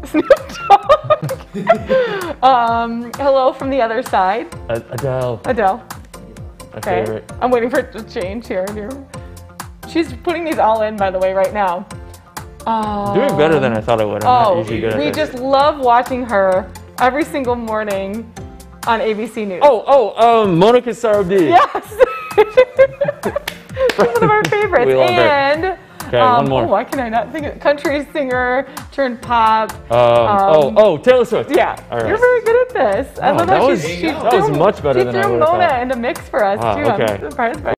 Snoop Dogg. Hello from the Other Side. Adele. Adele. My Okay. favorite. I'm waiting for it to change here. She's putting these all in, by the way, right now. Doing better than I thought I would. I'm not usually good at we this. just love watching her every single morning on ABC News. Monica Sarabdi. Yes! She's one of our favorites. We love her. And Okay, one more. why can I not think of country singer turned pop? Taylor Swift. Yeah, All right. you're very good at this. I love that how was- she that was much better than I threw would've Mona thought. in the mix for us Wow, too. okay. I'm surprised by